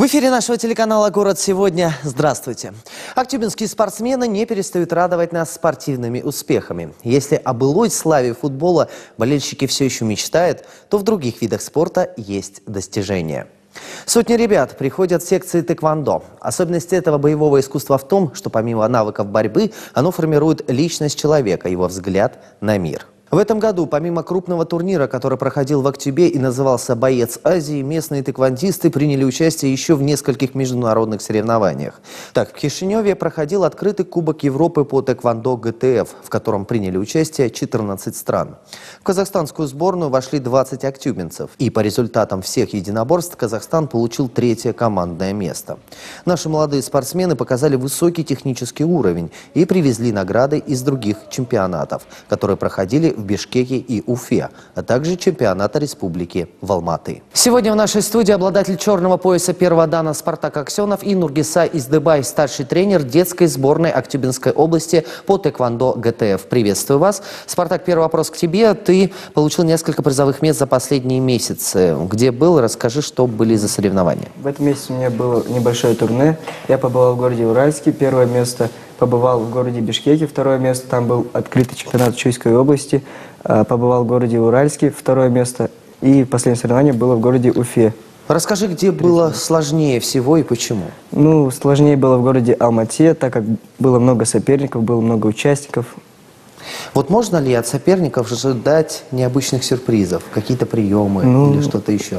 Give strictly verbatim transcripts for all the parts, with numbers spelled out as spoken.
В эфире нашего телеканала «Город сегодня». Здравствуйте. Актюбинские спортсмены не перестают радовать нас спортивными успехами. Если о былой славе футбола болельщики все еще мечтают, то в других видах спорта есть достижения. Сотни ребят приходят в секции тэквондо. Особенность этого боевого искусства в том, что помимо навыков борьбы, оно формирует личность человека, его взгляд на мир. В этом году, помимо крупного турнира, который проходил в Актюбе и назывался «Боец Азии», местные тэквондисты приняли участие еще в нескольких международных соревнованиях. Так, в Кишиневе проходил открытый Кубок Европы по тэквондо гэ тэ эф, в котором приняли участие четырнадцать стран. В казахстанскую сборную вошли двадцать актюбинцев. И по результатам всех единоборств Казахстан получил третье командное место. Наши молодые спортсмены показали высокий технический уровень и привезли награды из других чемпионатов, которые проходили в Бишкеке и Уфе, а также чемпионата республики в Алматы. Сегодня в нашей студии обладатель черного пояса первого дана Спартак Аксенов и Нургиса Издыбай, старший тренер детской сборной Актюбинской области по тэквондо гэ тэ эф. Приветствую вас. Спартак, первый вопрос к тебе. Ты получил несколько призовых мест за последние месяцы. Где был? Расскажи, что были за соревнования. В этом месяце у меня было небольшое турне. Я побывал в городе Уральске, первое место. Побывал в городе Бишкеке, второе место. Там был открытый чемпионат Чуйской области. Побывал в городе Уральске, второе место. И последнее соревнование было в городе Уфе. Расскажи, где было сложнее всего и почему? Ну, сложнее было в городе Алмате, так как было много соперников, было много участников. Вот можно ли от соперников ожидать необычных сюрпризов? Какие-то приемы ну, или что-то еще?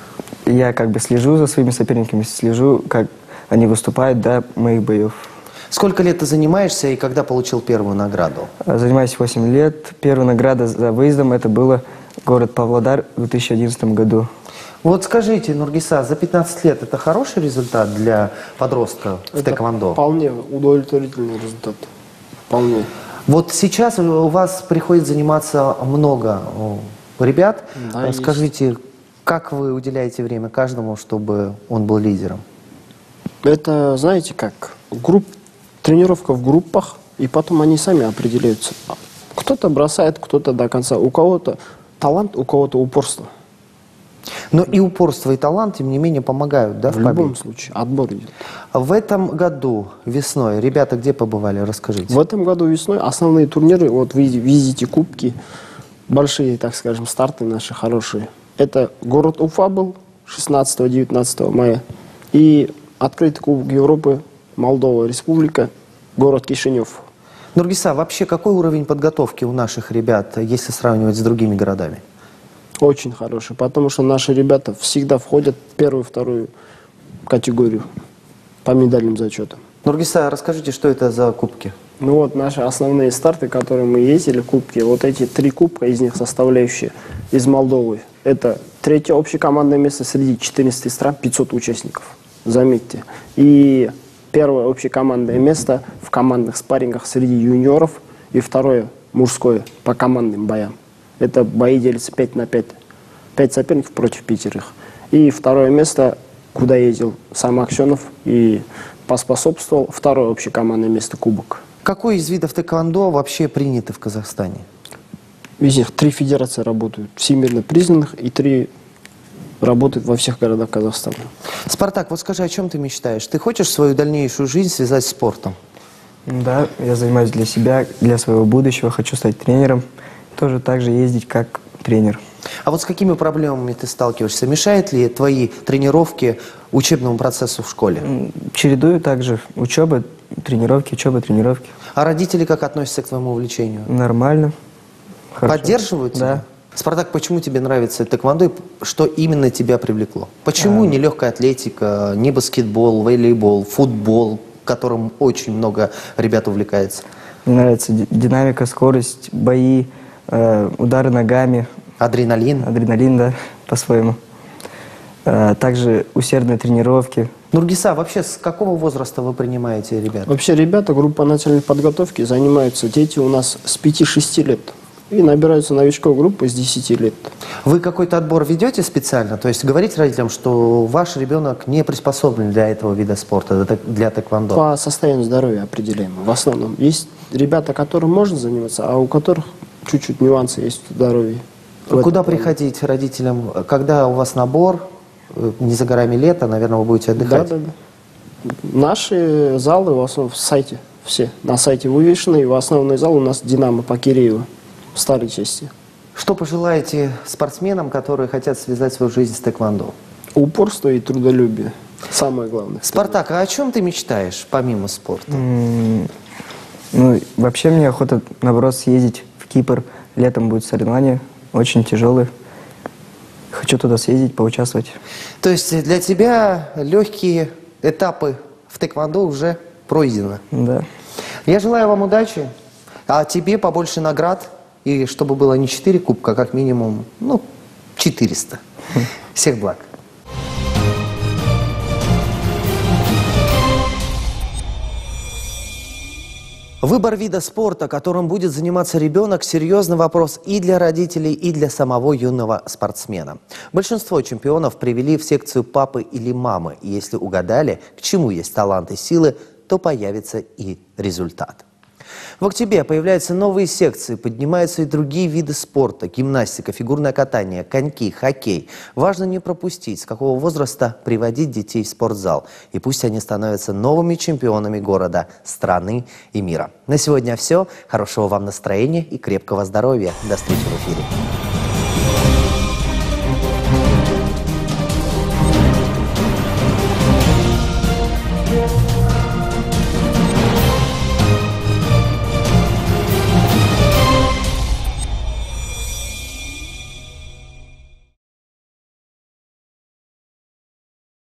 Я как бы слежу за своими соперниками, слежу, как они выступают до моих боев. Сколько лет ты занимаешься и когда получил первую награду? Занимаюсь восемь лет. Первая награда за выездом это было город Павлодар в две тысячи одиннадцатом году. Вот скажите, Нургиса, за пятнадцать лет это хороший результат для подростка в это тэквондо? Вполне удовлетворительный результат. Вполне. Вот сейчас у вас приходит заниматься много ребят. Да, скажите, есть. Как вы уделяете время каждому, чтобы он был лидером? Это, знаете, как групп, тренировка в группах, и потом они сами определяются. Кто-то бросает, кто-то до конца. У кого-то талант, у кого-то упорство. Но и упорство, и талант, тем не менее, помогают, да, в, в любом случае, отбор идет. В этом году весной ребята где побывали? Расскажите. В этом году весной основные турниры, вот вы видите кубки, большие, так скажем, старты наши хорошие. Это город Уфа был шестнадцатого-девятнадцатого мая. И открытый Кубок Европы, Молдова, Республика, город Кишинев. Нургиса, вообще какой уровень подготовки у наших ребят, если сравнивать с другими городами? Очень хороший, потому что наши ребята всегда входят в первую, вторую категорию по медальным зачетам. Нургиса, расскажите, что это за кубки? Ну вот наши основные старты, которые мы ездили, кубки, вот эти три кубка, из них составляющие из Молдовы. Это третье общекомандное место среди четырнадцати стран, пятьсот участников, заметьте. И первое общекомандное место в командных спаррингах среди юниоров. И второе мужское по командным боям. Это бои делятся пять на пять. пять соперников против пятерых. И второе место, куда ездил сам Аксенов и поспособствовал, второе общекомандное место кубок. Какой из видов тэквондо вообще приняты в Казахстане? Из них три федерации работают, всемирно признанных, и три работают во всех городах Казахстана. Спартак, вот скажи, о чем ты мечтаешь? Ты хочешь свою дальнейшую жизнь связать с спортом? Да, я занимаюсь для себя, для своего будущего, хочу стать тренером, тоже так же ездить как тренер. А вот с какими проблемами ты сталкиваешься? Мешает ли твои тренировки учебному процессу в школе? Чередую также учеба, тренировки, учеба, тренировки. А родители как относятся к твоему увлечению? Нормально. Хорошо. Поддерживают тебя? Да. Спартак, почему тебе нравится тэквондо и что именно тебя привлекло? Почему а... не легкая атлетика, не баскетбол, волейбол, футбол, которым очень много ребят увлекается? Мне нравится динамика, скорость, бои, э, удары ногами. Адреналин? Адреналин, да, по-своему. Э, также усердные тренировки. Нургиса, вообще с какого возраста вы принимаете ребят? Вообще ребята группа начальной подготовки занимаются, дети у нас с пяти-шести лет. И набираются новичков группы с десяти лет. Вы какой-то отбор ведете специально? То есть говорите родителям, что ваш ребенок не приспособлен для этого вида спорта, для тэквондо? По состоянию здоровья определяем. В основном есть ребята, которым можно заниматься, а у которых чуть-чуть нюансы есть в здоровье. Куда приходить родителям? Когда у вас набор? э, не за горами лето, наверное, вы будете отдыхать. Да, да, да. Наши залы в основном в сайте, все на сайте вывешены, и в основной зал у нас «Динамо» по Кирееву в старой части. Что пожелаете спортсменам, которые хотят связать свою жизнь с тэквондо? Упорство и трудолюбие. Самое главное. Спартак, а о чем ты мечтаешь, помимо спорта? М, Ну, вообще мне охота, наоборот, съездить в Кипр. Летом будет соревнование, очень тяжелые. Хочу туда съездить, поучаствовать. То есть для тебя легкие этапы в тэквондо уже пройдены. Да. Я желаю вам удачи, а тебе побольше наград, и чтобы было не четыре кубка, а как минимум, ну, четыреста. Всех благ. Выбор вида спорта, которым будет заниматься ребенок, серьезный вопрос и для родителей, и для самого юного спортсмена. Большинство чемпионов привели в секцию папы или мамы. И если угадали, к чему есть талант и силы, то появится и результат. В октябре появляются новые секции, поднимаются и другие виды спорта: гимнастика, фигурное катание, коньки, хоккей. Важно не пропустить, с какого возраста приводить детей в спортзал. И пусть они становятся новыми чемпионами города, страны и мира. На сегодня все. Хорошего вам настроения и крепкого здоровья. До встречи в эфире.